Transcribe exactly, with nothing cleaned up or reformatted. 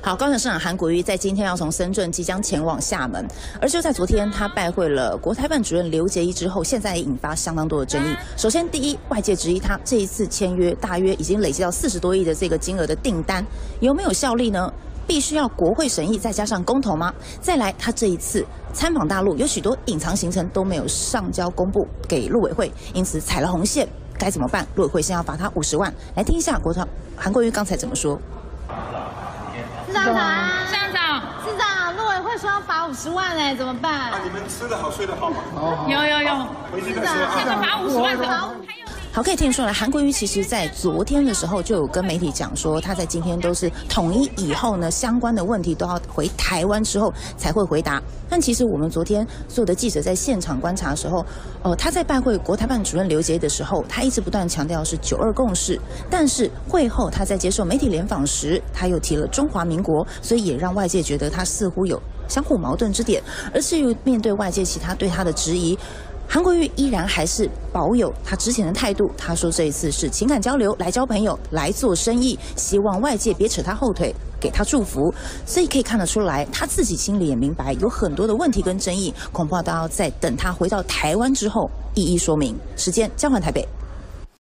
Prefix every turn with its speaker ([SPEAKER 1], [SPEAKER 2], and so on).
[SPEAKER 1] 好，高雄市长韩国瑜在今天要从深圳即将前往厦门，而就在昨天，他拜会了国台办主任刘捷一之后，现在也引发相当多的争议。首先，第一，外界质疑他这一次签约大约已经累积到四十多亿的这个金额的订单，有没有效力呢？必须要国会审议再加上公投吗？再来，他这一次参访大陆，有许多隐藏行程都没有上交公布给陆委会，因此踩了红线，该怎么办？陆委会先要罚他五十万。来听一下国台韩国瑜刚才怎么说。
[SPEAKER 2] 市长早安，
[SPEAKER 3] 市长早，
[SPEAKER 2] 市长，陆委会说要罚五十万哎，怎么办？
[SPEAKER 4] 啊，你们吃得好，睡得好吗？
[SPEAKER 3] 哦，有有有，
[SPEAKER 4] 回去再说啊。
[SPEAKER 3] 这个罚五十万的，还有。
[SPEAKER 1] 好，可以听得出来，韩国瑜其实在昨天的时候就有跟媒体讲说，他在今天都是统一以后呢，相关的问题都要回台湾之后才会回答。但其实我们昨天所有的记者在现场观察的时候，呃，他在拜会国台办主任刘捷的时候，他一直不断强调是九二共识，但是会后他在接受媒体联访时，他又提了中华民国，所以也让外界觉得他似乎有相互矛盾之点。而至于面对外界其他对他的质疑， 韩国瑜依然还是保有他之前的态度，他说这一次是情感交流，来交朋友，来做生意，希望外界别扯他后腿，给他祝福。所以可以看得出来，他自己心里也明白，有很多的问题跟争议，恐怕都要在等他回到台湾之后一一说明。时间交还台北。